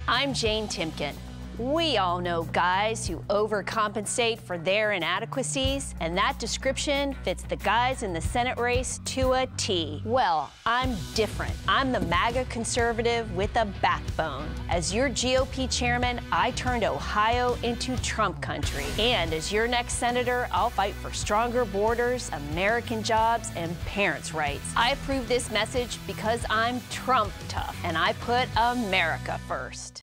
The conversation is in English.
I'm Jane Timken. We all know guys who overcompensate for their inadequacies, and that description fits the guys in the Senate race to a T. Well, I'm different. I'm the MAGA conservative with a backbone. As your GOP chairman, I turned Ohio into Trump country. And as your next senator, I'll fight for stronger borders, American jobs, and parents' rights. I approve this message because I'm Trump tough, and I put America first.